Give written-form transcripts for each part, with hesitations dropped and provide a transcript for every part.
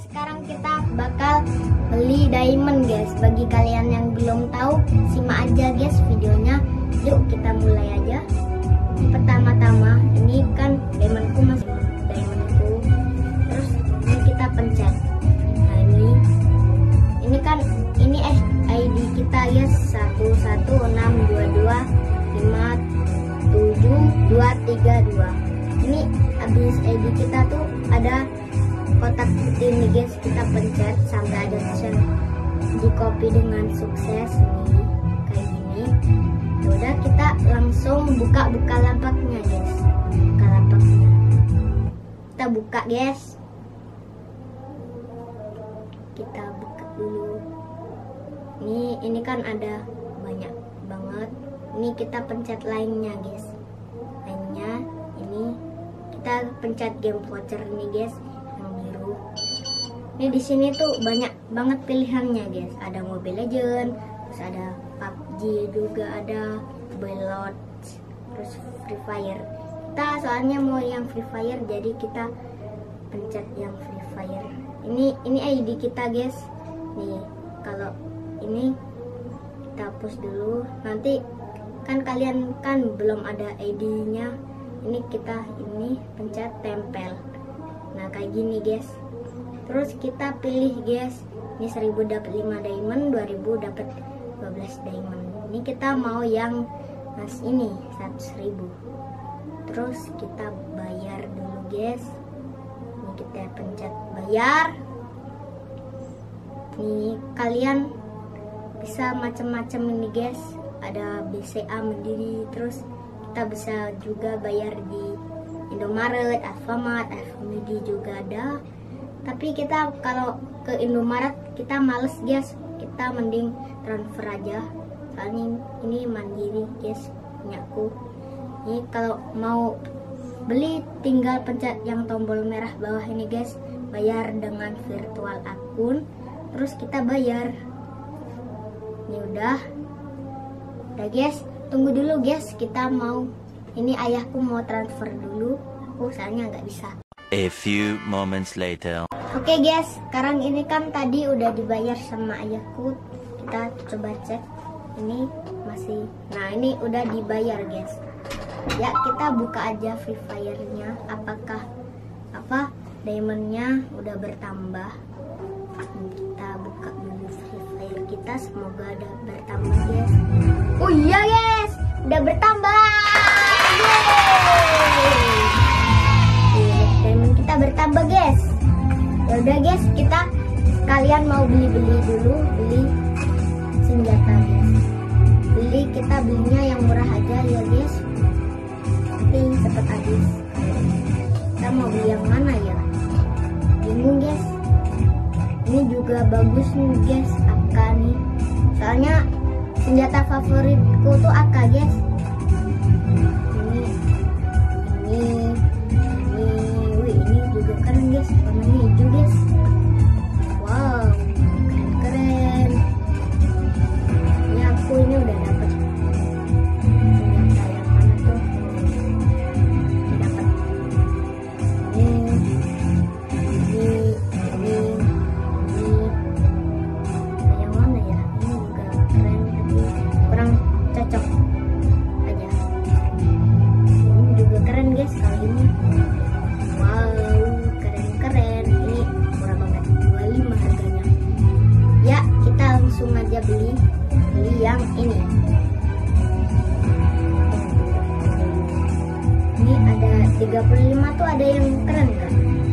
sekarang kita bakal beli diamond guys. Bagi kalian yang belum tahu, simak aja guys videonya. Yuk kita mulai aja. Pertama-tama ini kan diamondku masih diamondku. Terus ini kita pencet. Nah ini kan ini ID kita guys, 1162257232. Ini habis ID kita tuh ada kotak putih nih guys, kita pencet sampai ada tulisan di copy dengan sukses nih kayak gini. Udah kita langsung buka lampaknya guys. Buka lampaknya. Kita buka guys. Kita buka dulu. Ini kan ada banyak banget. Ini kita pencet lainnya guys. Lainnya ini kita pencet game voucher nih guys. Ini di sini tuh banyak banget pilihannya guys. Ada Mobile Legends, terus ada PUBG juga, ada Belot, terus Free Fire. Kita soalnya mau yang Free Fire, jadi kita pencet yang Free Fire. Ini ID kita guys. Nih kalau ini kita hapus dulu. Nanti kan kalian kan belum ada ID-nya. Ini kita pencet tempel. Nah kayak gini guys. Terus kita pilih guys, ini 1000 dapat 5 diamond, 2000 dapat 12 diamond. Ini kita mau yang mas ini 100.000. Terus kita bayar dulu guys. Ini kita pencet bayar. Nih kalian bisa macam-macam ini guys. Ada BCA Mandiri, terus kita bisa juga bayar di Indomaret, Alfamart, Alfamidi juga ada. Tapi kita kalau ke Indomaret kita males guys, kita mending transfer aja. Soalnya ini mandiri guys punyaku. Ini kalau mau beli tinggal pencet yang tombol merah bawah ini guys, bayar dengan virtual akun. Terus kita bayar. Ini udah guys. Tunggu dulu guys, kita mau ini ayahku mau transfer dulu. Aku soalnya nggak bisa. A few moments later. Oke guys, sekarang ini kan tadi udah dibayar sama ayahku. Kita coba cek. Ini masih. Nah, ini udah dibayar guys. Ya, kita buka aja Free Fire-nya. Apakah diamondnya udah bertambah? Kita buka dulu Free Fire kita, semoga udah bertambah guys. Oh iya guys, udah bertambah. Diamond kita bertambah guys. Ya udah guys, kita kalian mau beli dulu, beli senjata guys. Kita belinya yang murah aja ya guys. Nanti cepet habis. Kita mau beli yang mana ya? Bingung guys. Ini juga bagus nih guys, AK nih. Soalnya senjata favoritku tuh AK guys. Ini juga keren guys, warnanya hijau guys. Wow, keren. Ini aku udah dapet senjata yang mana tuh? Dapat ini. Yang mana ya? Ini juga keren tapi kurang cocok aja. Ini juga keren guys kali ini. Wow, keren. Ini murah banget, 25 harganya. Ya, kita langsung aja beli yang ini. Ini ada 35 tuh, ada yang keren kan?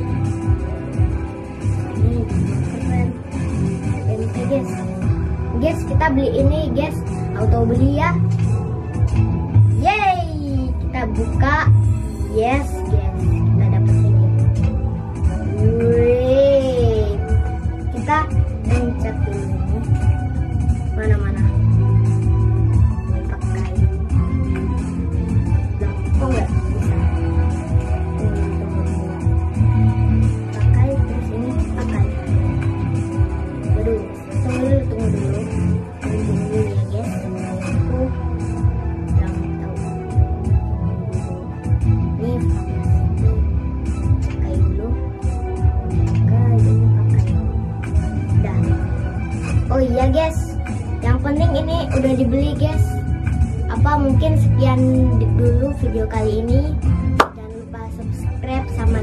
Ini keren. MK guys. Guys, kita beli ini guys. Auto beli ya. Yeay, kita buka. Yes guys, kita dapat ini. Wih, kita pencet dulu ini. Mana? Ini pakai. Loh, kok nggak bisa? Pakai, terus ini pakai. Waduh, tunggu dulu. Tunggu dulu ya guys. Aku belum tahu. Ini Oh iya guys, yang penting ini udah dibeli guys. Apa mungkin sekian dulu video kali ini. Jangan lupa subscribe sama